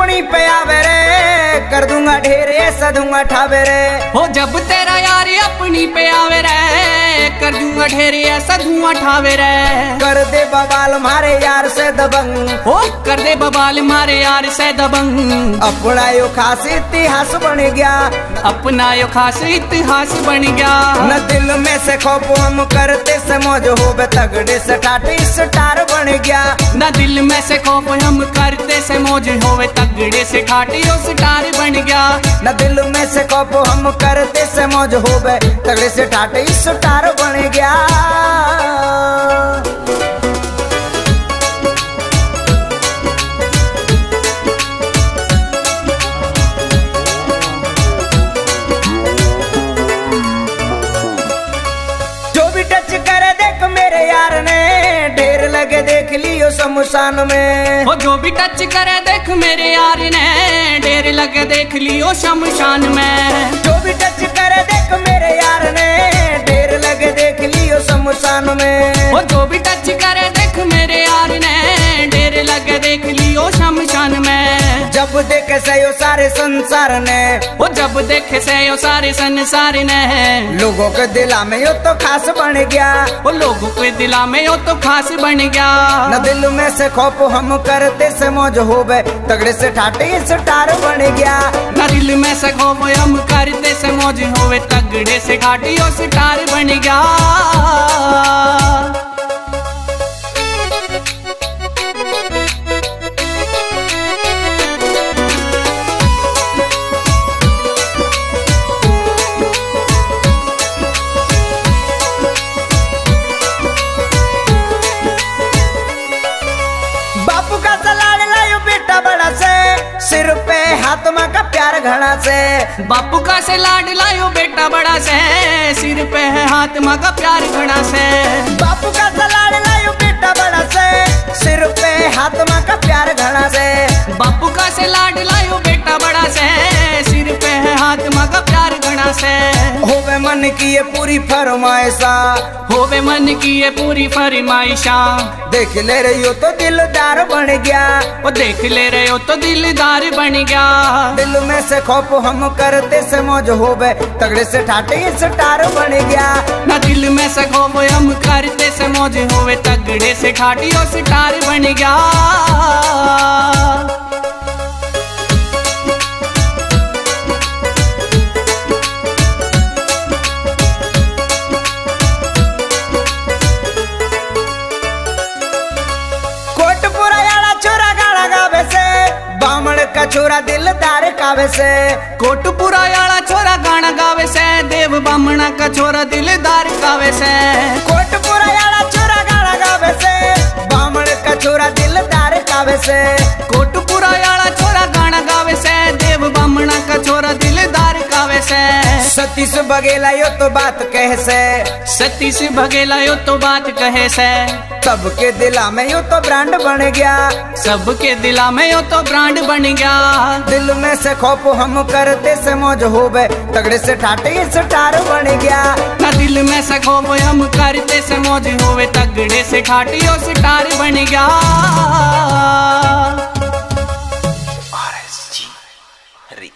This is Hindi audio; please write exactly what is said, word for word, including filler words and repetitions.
अपनी पे आवे रे, कर दूंगा ढेर ऐसा दूंगा ठावे रे। हो जब तेरा यार अपनी पे आवे रे, कर दूंगा ढेर ऐसा धुआं ठावे रे। कर दे बवाल मारे यार से दबंग, हो कर दे बवाल मारे यार से दबंग। अपना यो खास इतिहास बन गया, अपना यो खास इतिहास बन गया। न दिल में से खौफ हम करते से मौज होवे, तगड़े से टाटे स्टार बन गया। न दिल में से खौफ हम करते से मौज होवे, तगड़े से ठाटी स्टार बन गया। न दिल में से खौफ हम करते से मौज होवे, तगड़े से ठाटे स्टार बन गया। देख लियो शमशान में, वो जो भी टच करे देख मेरे यार ने, ढेर लगे देख लियो शमशान में। जो भी टच करे देख मेरे यार ने, ढेर लगे देख लियो शमशान में। वो जो भी टच करे देख मेरे यार ने, ढेर लगे देख लियो शमशान में। जब देखे से यो सारे संसार ने, वो जब देखे से यो सारे संसार ने, लोगों के दिला में यो तो खास बन गया। वो लोगों के दिला में यो तो खास बन गया। न दिल में से खौफ हम करते से मौज होवे, तगड़े से ठाटे स्टार बन गया। न दिल में से खौफ हम करते से मौज होवे, तगड़े से ठाटी स्टार बन गया। सिर पे हाथ माँ का प्यार घड़ा से, बापू का से लाड लायो बेटा बड़ा से, सिर पे है हाथ माँ का प्यार घड़ा से। बापू का से लाड लायो बेटा बड़ा से, सिर पे हाथ माँ का प्यार घड़ा से। बापू का से लाड लायो बेटा बड़ा से, सिर पे है हाथ माँ का प्यार घड़ा से। होवे मन की ये पूरी फरमाइशा, होवे मन की ये पूरी फरमाइशा। देख ले रही हो तो दिलदार बन गया, वो देख ले रहे हो तो दिलदार बन गया। दिल में से खौफ हम करते से मौज होवे, तगड़े से ठाटे स्टार बन गया। न दिल में से खौफ हम करते से मौज होवे, तगड़े से ठाटी स्टार बन गया। छोरा दिलदार कावे से, कोटपुरा याला छोरा गाना गावे से, देव बामणा का छोरा दिलदार कावे से। कोटपुरा याला छोरा गाना गावे से, बामण का छोरा दिलदार कावे से। कोटपुरा याला छोरा गाना गावे से, देव बामणा का छोरा दिलदार कावे से। सतीश बघेला यो तो बात कहे से, सतीश बघेला यो तो बात कहे से। सबके दिला में यो तो ब्रांड बन गया, सबके दिला में यो तो ब्रांड बन गया। दिल में से खौफ हम करते से मौज होवे, तगड़े से ठाटे स्टार बन गया। न दिल में से खौफ हम करते से मौज होवे, तगड़े से ठाटी स्टार बन गया। R S G